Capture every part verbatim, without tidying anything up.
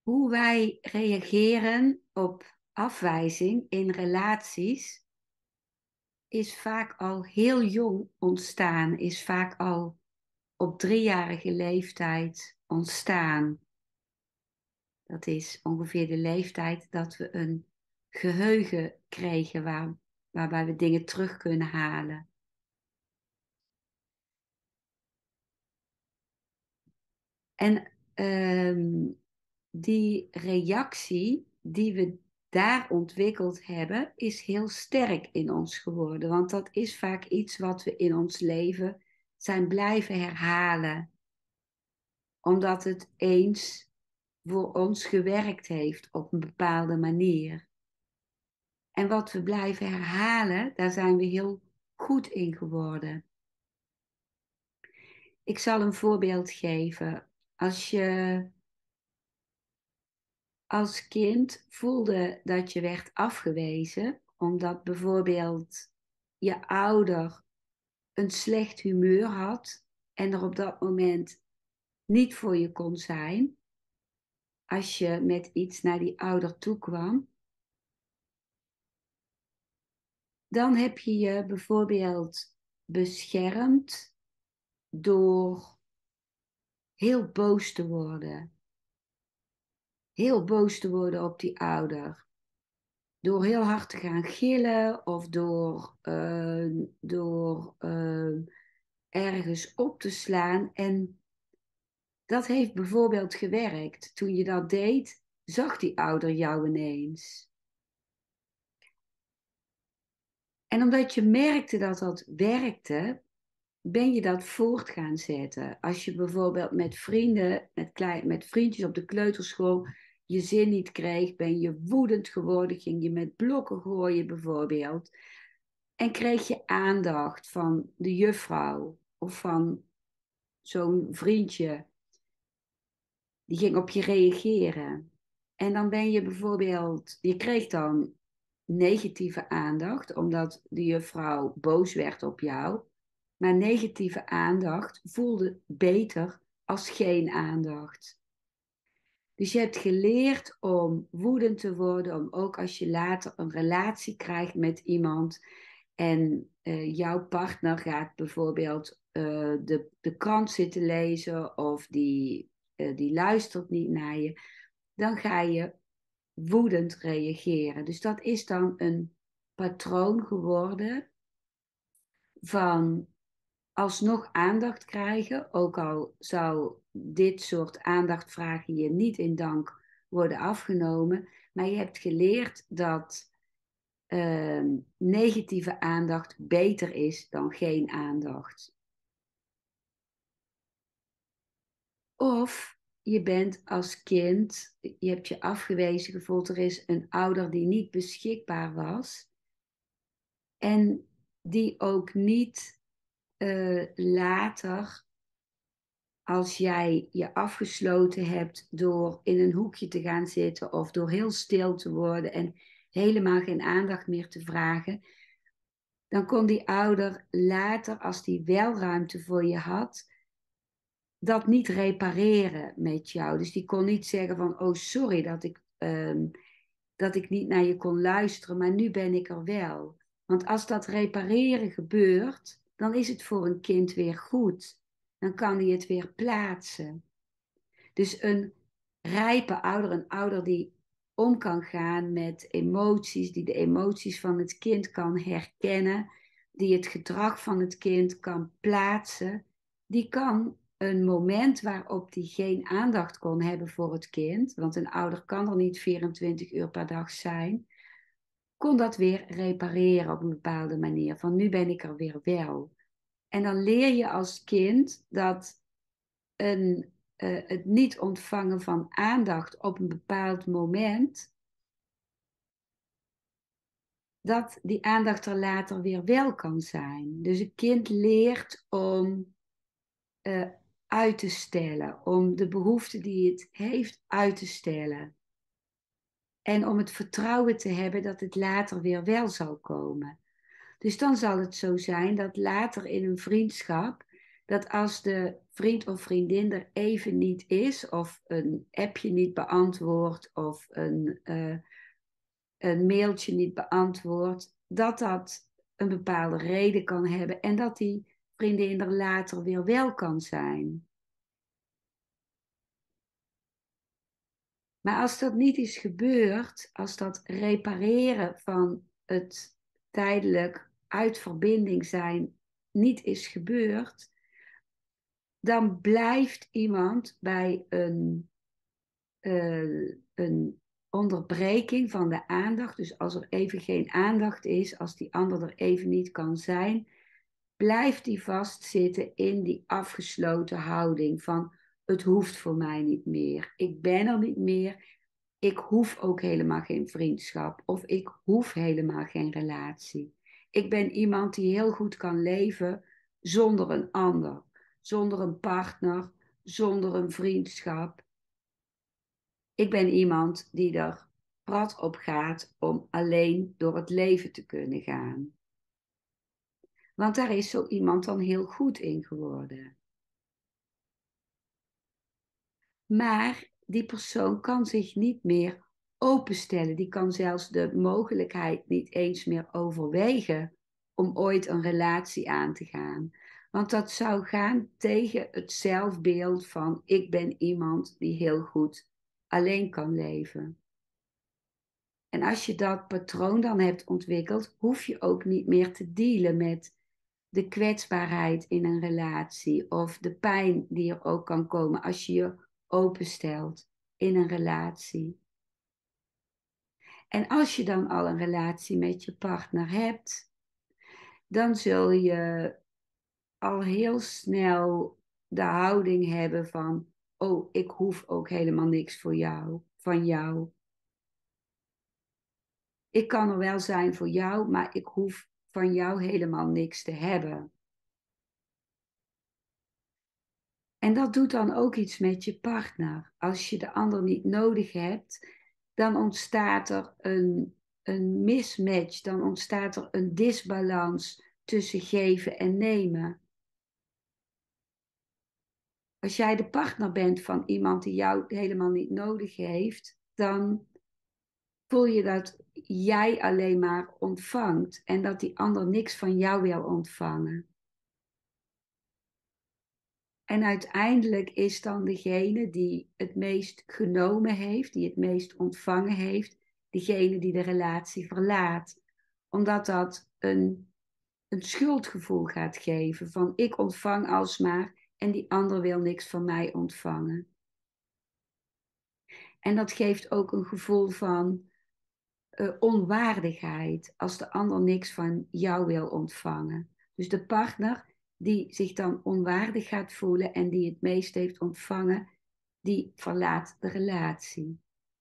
Hoe wij reageren op afwijzing in relaties is vaak al heel jong ontstaan, is vaak al op driejarige leeftijd ontstaan. Dat is ongeveer de leeftijd dat we een geheugen kregen waar, waarbij we dingen terug kunnen halen. En ehm, die reactie die we daar ontwikkeld hebben, is heel sterk in ons geworden. Want dat is vaak iets wat we in ons leven zijn blijven herhalen. Omdat het eens voor ons gewerkt heeft op een bepaalde manier. En wat we blijven herhalen, daar zijn we heel goed in geworden. Ik zal een voorbeeld geven. Als je als kind voelde dat je werd afgewezen, omdat bijvoorbeeld je ouder een slecht humeur had en er op dat moment niet voor je kon zijn, als je met iets naar die ouder toe kwam, dan heb je je bijvoorbeeld beschermd door heel boos te worden. Heel boos te worden op die ouder. Door heel hard te gaan gillen of door, uh, door uh, ergens op te slaan. En dat heeft bijvoorbeeld gewerkt. Toen je dat deed, zag die ouder jou ineens. En omdat je merkte dat dat werkte, ben je dat voort gaan zetten. Als je bijvoorbeeld met vrienden, met, klein, met vriendjes op de kleuterschool je zin niet kreeg, ben je woedend geworden, ging je met blokken gooien bijvoorbeeld. En kreeg je aandacht van de juffrouw of van zo'n vriendje. Die ging op je reageren. En dan ben je bijvoorbeeld, je kreeg dan negatieve aandacht, omdat de juffrouw boos werd op jou. Maar negatieve aandacht voelde beter als geen aandacht. Dus je hebt geleerd om woedend te worden, om ook als je later een relatie krijgt met iemand en uh, jouw partner gaat bijvoorbeeld uh, de, de krant zitten lezen of die, uh, die luistert niet naar je, dan ga je woedend reageren. Dus dat is dan een patroon geworden van alsnog aandacht krijgen, ook al zou dit soort aandacht je niet in dank worden afgenomen, maar je hebt geleerd dat uh, negatieve aandacht beter is dan geen aandacht. Of je bent als kind, je hebt je afgewezen gevoeld, er is een ouder die niet beschikbaar was en die ook niet uh, later, als jij je afgesloten hebt door in een hoekje te gaan zitten of door heel stil te worden en helemaal geen aandacht meer te vragen, dan kon die ouder later, als die wel ruimte voor je had, dat niet repareren met jou. Dus die kon niet zeggen van, oh sorry dat ik, um, dat ik niet naar je kon luisteren, maar nu ben ik er wel. Want als dat repareren gebeurt, dan is het voor een kind weer goed. Dan kan hij het weer plaatsen. Dus een rijpe ouder, een ouder die om kan gaan met emoties, die de emoties van het kind kan herkennen, die het gedrag van het kind kan plaatsen, die kan een moment waarop die geen aandacht kon hebben voor het kind, want een ouder kan er niet vierentwintig uur per dag zijn, kon dat weer repareren op een bepaalde manier. Van nu ben ik er weer wel. En dan leer je als kind dat een, uh, het niet ontvangen van aandacht op een bepaald moment, dat die aandacht er later weer wel kan zijn. Dus een kind leert om uh, uit te stellen, om de behoefte die het heeft uit te stellen. En om het vertrouwen te hebben dat het later weer wel zal komen. Dus dan zal het zo zijn dat later in een vriendschap, Dat als de vriend of vriendin er even niet is, of een appje niet beantwoordt, of een, uh, een mailtje niet beantwoordt, dat dat een bepaalde reden kan hebben en dat die vriendin er later weer wel kan zijn. Maar als dat niet is gebeurd, als dat repareren van het tijdelijk uit verbinding zijn niet is gebeurd, dan blijft iemand bij een, uh, een onderbreking van de aandacht. Dus als er even geen aandacht is, als die ander er even niet kan zijn, blijft die vastzitten in die afgesloten houding van het hoeft voor mij niet meer. Ik ben er niet meer. Ik hoef ook helemaal geen vriendschap of ik hoef helemaal geen relatie. Ik ben iemand die heel goed kan leven zonder een ander, zonder een partner, zonder een vriendschap. Ik ben iemand die er prat op gaat om alleen door het leven te kunnen gaan. Want daar is zo iemand dan heel goed in geworden. Maar die persoon kan zich niet meer openstellen. Die kan zelfs de mogelijkheid niet eens meer overwegen om ooit een relatie aan te gaan. Want dat zou gaan tegen het zelfbeeld van ik ben iemand die heel goed alleen kan leven. En als je dat patroon dan hebt ontwikkeld, hoef je ook niet meer te dealen met de kwetsbaarheid in een relatie of de pijn die er ook kan komen als je je openstelt in een relatie. En als je dan al een relatie met je partner hebt, dan zul je al heel snel de houding hebben van, oh, ik hoef ook helemaal niks voor jou, van jou. Ik kan er wel zijn voor jou, maar ik hoef van jou helemaal niks te hebben. En dat doet dan ook iets met je partner. Als je de ander niet nodig hebt, dan ontstaat er een, een mismatch, dan ontstaat er een disbalans tussen geven en nemen. Als jij de partner bent van iemand die jou helemaal niet nodig heeft, dan voel je dat jij alleen maar ontvangt en dat die ander niks van jou wil ontvangen. En uiteindelijk is dan degene die het meest genomen heeft, die het meest ontvangen heeft, degene die de relatie verlaat. Omdat dat een, een schuldgevoel gaat geven van ik ontvang alsmaar en die ander wil niks van mij ontvangen. En dat geeft ook een gevoel van uh, onwaardigheid als de ander niks van jou wil ontvangen. Dus de partner die zich dan onwaardig gaat voelen en die het meest heeft ontvangen, die verlaat de relatie.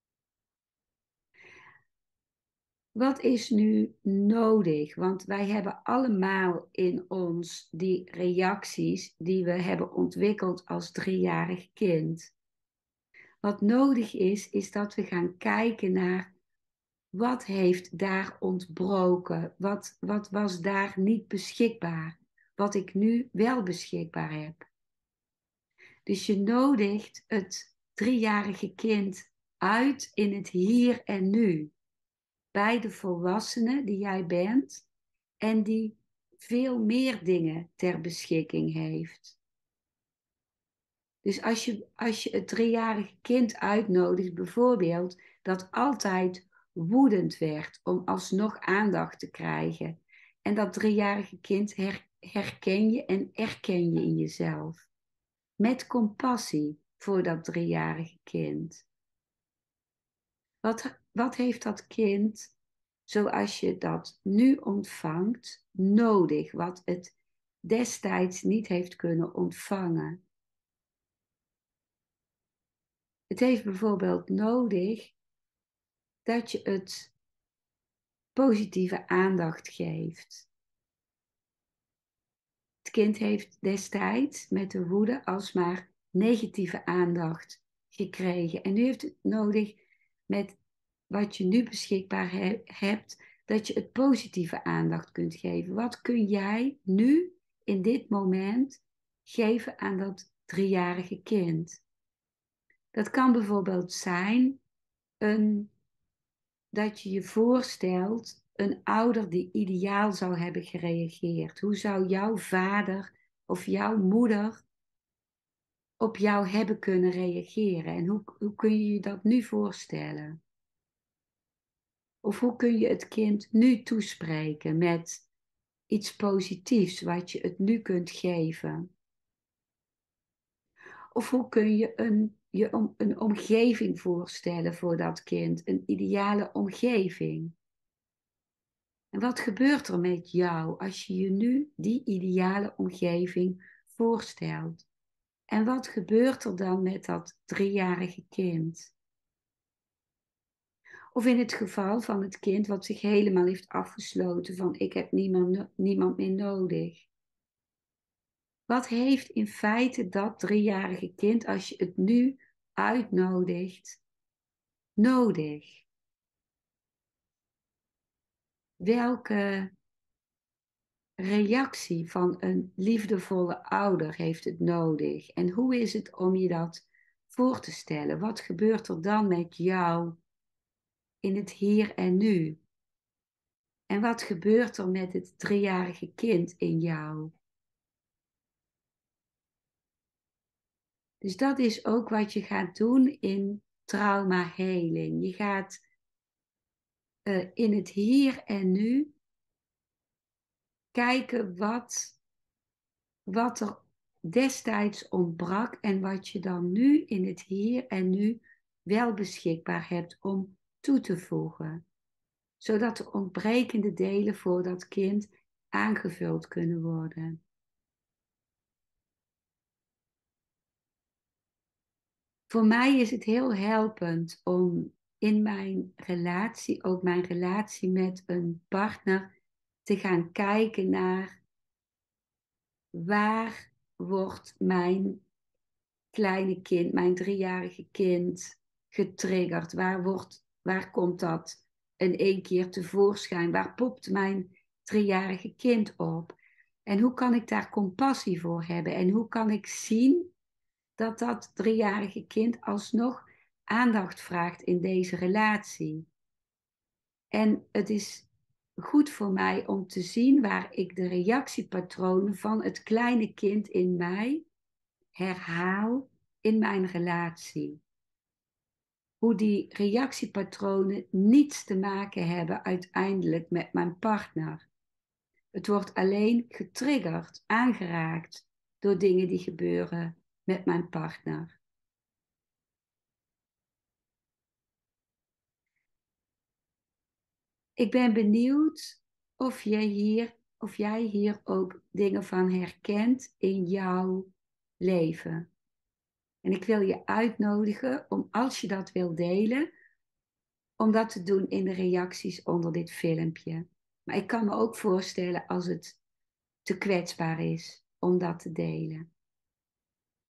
Wat is nu nodig? Want wij hebben allemaal in ons die reacties die we hebben ontwikkeld als driejarig kind. Wat nodig is, is dat we gaan kijken naar wat heeft daar ontbroken? Wat, wat was daar niet beschikbaar? Wat ik nu wel beschikbaar heb. Dus je nodigt het driejarige kind uit in het hier en nu. Bij de volwassene die jij bent en die veel meer dingen ter beschikking heeft. Dus als je, als je het driejarige kind uitnodigt, bijvoorbeeld, dat altijd woedend werd om alsnog aandacht te krijgen. En dat driejarige kind her, herken je en erken je in jezelf. Met compassie voor dat driejarige kind. Wat, wat heeft dat kind, zoals je dat nu ontvangt, nodig? Wat het destijds niet heeft kunnen ontvangen. Het heeft bijvoorbeeld nodig dat je het positieve aandacht geeft. Het kind heeft destijds met de woede alsmaar negatieve aandacht gekregen. En nu heeft het nodig met wat je nu beschikbaar he- hebt, dat je het positieve aandacht kunt geven. Wat kun jij nu in dit moment geven aan dat driejarige kind. Dat kan bijvoorbeeld zijn een, dat je je voorstelt een ouder die ideaal zou hebben gereageerd. Hoe zou jouw vader of jouw moeder op jou hebben kunnen reageren? En hoe, hoe kun je je dat nu voorstellen? Of hoe kun je het kind nu toespreken met iets positiefs wat je het nu kunt geven? Of hoe kun je een, je om, een omgeving voorstellen voor dat kind? Een ideale omgeving. En wat gebeurt er met jou als je je nu die ideale omgeving voorstelt? En wat gebeurt er dan met dat driejarige kind? Of in het geval van het kind wat zich helemaal heeft afgesloten van ik heb niemand, niemand meer nodig. Wat heeft in feite dat driejarige kind als je het nu uitnodigt nodig? Welke reactie van een liefdevolle ouder heeft het nodig? En hoe is het om je dat voor te stellen? Wat gebeurt er dan met jou in het hier en nu? En wat gebeurt er met het driejarige kind in jou? Dus dat is ook wat je gaat doen in traumaheling. Je gaat uh, in het hier en nu kijken wat, wat er destijds ontbrak en wat je dan nu in het hier en nu wel beschikbaar hebt om toe te voegen. Zodat de ontbrekende delen voor dat kind aangevuld kunnen worden. Voor mij is het heel helpend om in mijn relatie, ook mijn relatie met een partner, te gaan kijken naar waar wordt mijn kleine kind, mijn driejarige kind getriggerd? Waar, wordt, waar komt dat in één keer tevoorschijn? Waar popt mijn driejarige kind op? En hoe kan ik daar compassie voor hebben? En hoe kan ik zien dat dat driejarige kind alsnog aandacht vraagt in deze relatie? En het is goed voor mij om te zien waar ik de reactiepatronen van het kleine kind in mij herhaal in mijn relatie. Hoe die reactiepatronen niets te maken hebben uiteindelijk met mijn partner. Het wordt alleen getriggerd, aangeraakt door dingen die gebeuren met mijn partner. Ik ben benieuwd of jij hier, of jij hier ook dingen van herkent in jouw leven. En ik wil je uitnodigen om, als je dat wil delen, om dat te doen in de reacties onder dit filmpje. Maar ik kan me ook voorstellen als het te kwetsbaar is om dat te delen.